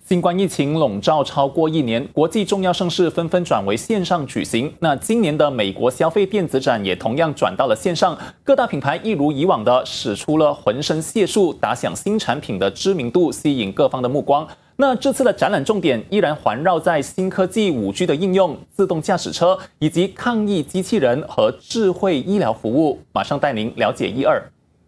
新冠疫情笼罩超过1年，国际重要盛事纷纷转为线上举行。那今年的美国消费电子展也同样转到了线上，各大品牌一如以往的使出了浑身解数，打响新产品的知名度，吸引各方的目光。那这次的展览重点依然环绕在新科技5G 的应用、自动驾驶车以及抗疫机器人和智慧医疗服务。马上带您了解一二。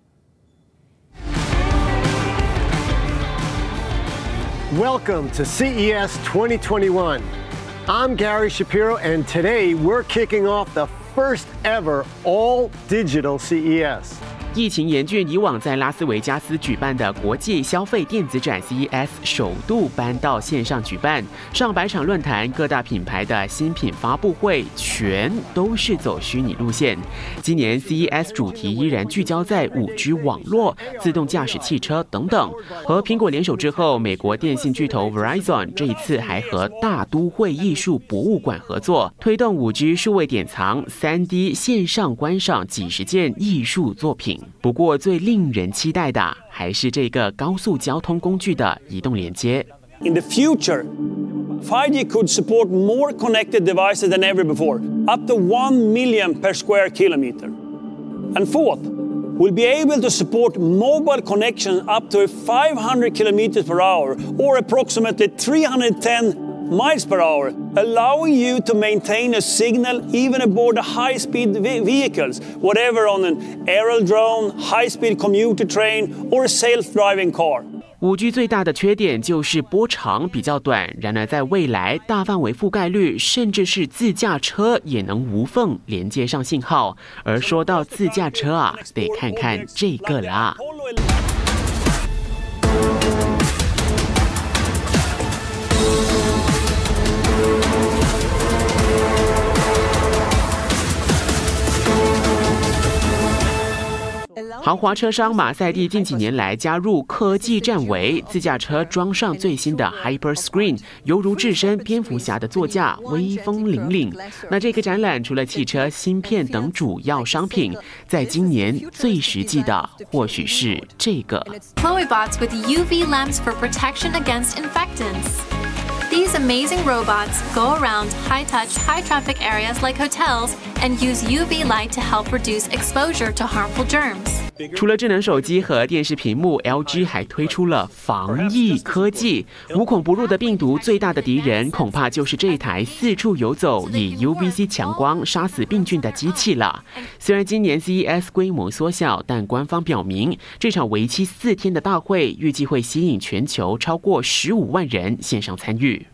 Welcome to CES 2021. I'm Gary Shapiro, and today we're kicking off the first ever all-digital CES. 疫情严峻，以往在拉斯维加斯举办的国际消费电子展 CES 首度搬到线上举办，上百场论坛、各大品牌的新品发布会，全都是走虚拟路线。今年 CES 主题依然聚焦在5G 网络、自动驾驶汽车等等。和苹果联手之后，美国电信巨头 Verizon 这一次还和大都会艺术博物馆合作，推动5G 数位典藏、3D 线上观赏几十件艺术作品。不过，最令人期待的还是这个高速交通工具的移动连接。 In the future, 5G could support more connected devices than ever before, up to 1 million per square kilometer. And fourth, we'll be able to support mobile connection up to 500 kilometers per hour, or approximately 310 miles per hour, allowing you to maintain a signal even aboard the high-speed vehicles, whatever on an aerial drone, high-speed commuter train, or a self-driving car. 5G 最大的缺点就是波长比较短，然而在未来大范围覆盖率，甚至是自驾车也能无缝连接上信号。而说到自驾车啊，得看看这个啦。豪华车商马赛蒂近几年来加入科技战围，自驾车装上最新的 Hyper Screen， 犹如置身蝙蝠侠的座驾，威风凛凛。那这个展览除了汽车、芯片等主要商品，在今年最实际的或许是这个 Chloebots with UV lamps for protection against infectants.These amazing robots go around high-touch, high-traffic areas like hotels and use UV light to help reduce exposure to harmful germs. 除了智能手机和电视屏幕 ，LG 还推出了防疫科技。无孔不入的病毒最大的敌人，恐怕就是这台四处游走、以 UVC 强光杀死病菌的机器了。虽然今年 CES 规模缩小，但官方表明，这场为期4天的大会预计会吸引全球超过15万人线上参与。